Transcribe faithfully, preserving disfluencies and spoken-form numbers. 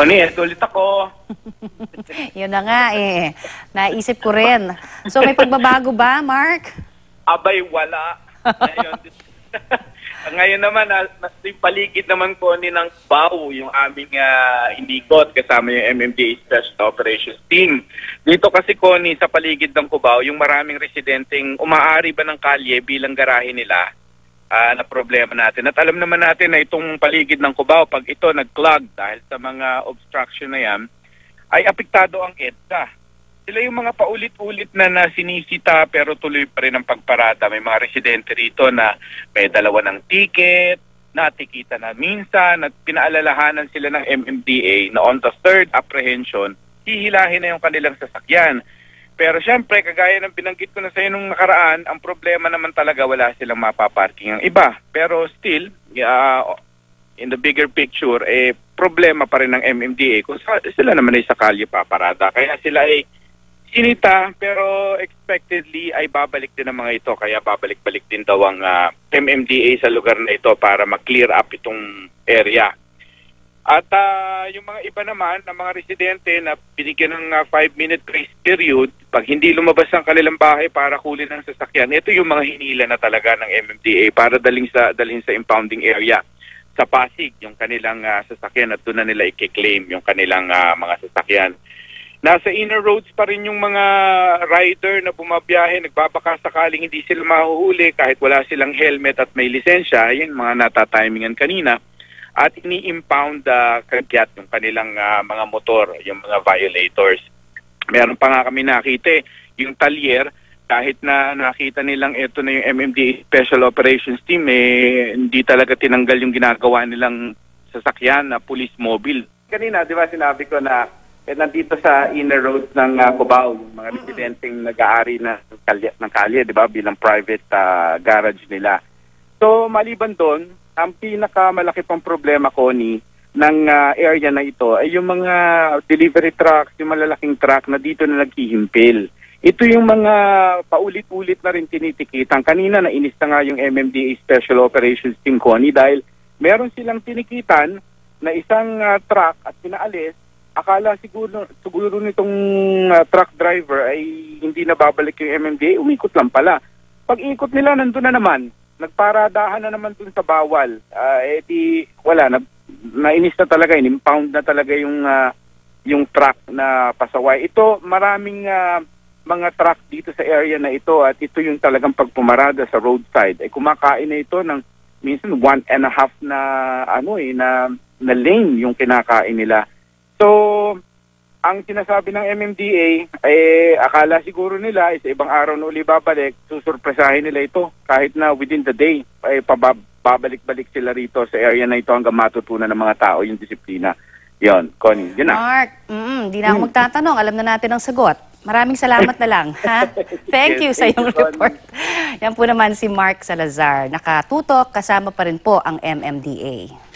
Connie, ito ulit ako. Yun na nga eh. Naisip ko rin. So may pagbabago ba, Mark? Abay, wala. Ngayon, ngayon naman, uh, yung paligid naman ko ni ng B A U, yung aming uh, inikot kasama yung M M D A Special Operations Team. Dito kasi, Connie, sa paligid ng Cubao, yung maraming residenteng umaari ba ng kalye bilang garahe nila uh, na problema natin. At alam naman natin na itong paligid ng Cubao, pag ito nag-clog dahil sa mga obstruction na yan, ay apektado ang EDSA. Sila yung mga paulit-ulit na, na sinisita pero tuloy pa rin ang pagparada. May mga residente rito na may dalawa ng ticket, natikita na minsan, at pinaalalahanan sila ng M M D A na on the third apprehension, hihilahin na yung kanilang sasakyan. Pero syempre, kagaya ng binanggit ko na sa inyo nung nakaraan, ang problema naman talaga wala silang mapaparking ang iba. Pero still, uh, in the bigger picture, eh, problema pa rin ng M M D A kung sila naman ay sa kalye paparada. Kaya sila ay sinita, pero expectedly ay babalik din ang mga ito. Kaya babalik-balik din daw ang uh, M M D A sa lugar na ito para mag-clear up itong area. At uh, yung mga iba naman, ng mga residente na binigyan ng five minute grace period, pag hindi lumabas ang kanilang bahay para kulin ng sasakyan, ito yung mga hinila na talaga ng M M D A para dalhin sa, dalhin sa impounding area. Sa Pasig, yung kanilang uh, sasakyan at doon na nila i-claim yung kanilang uh, mga sasakyan. Nasa inner roads pa rin yung mga rider na bumabiyahe, nagbabaka sakaling hindi sila mahuhuli kahit wala silang helmet at may lisensya, yung mga natatimingan kanina, at ini-impound uh, kagyat yung kanilang uh, mga motor, yung mga violators. Meron pa nga kami nakita, yung talyer, kahit na nakita nilang ito na yung M M D A Special Operations Team, eh, hindi talaga tinanggal yung ginagawa nilang sasakyan na police mobile. Kanina, di ba sinabi ko na eh, nandito sa inner roads ng uh, Cubao, yung mga residenteng nag-aari na ng kalye, ng kalye, di ba, bilang private uh, garage nila. So, maliban doon, ang pinakamalaki pang problema, Connie, ng uh, area na ito ay yung mga delivery trucks, yung malalaking truck na dito na naghihimpil. Ito yung mga paulit-ulit na rin tinitikitan. Kanina, nainis na nga yung M M D A Special Operations Team, Connie, dahil meron silang tinikitan na isang uh, truck at pinaalis. Akala siguro, siguro nitong uh, truck driver ay hindi na babalik yung M M D A, umikot lang pala. Pag ikot nila, nandun na naman. Nagparadahan na naman dun sa bawal. Uh, eh di, wala, na, nainis na talaga, in-impound na talaga yung, uh, yung truck na pasaway. Ito, maraming uh, mga truck dito sa area na ito at ito yung talagang pagpumarada sa roadside. Eh kumakain na ito ng minsan one and a half na, ano eh, na, na lane yung kinakain nila. So, ang sinasabi ng M M D A, eh, akala siguro nila, eh, sa ibang araw na uli babalik, susurpresahin nila ito. Kahit na within the day, eh, pababalik-balik sila rito sa area na ito hanggang matutunan ng mga tao yung disiplina. Yon, Connie, yun na. Mark, mm, di na ako magtatanong. Alam na natin ang sagot. Maraming salamat na lang. Ha? Thank you sa iyong report. Yan po naman si Mark Salazar. Nakatutok, kasama pa rin po ang M M D A.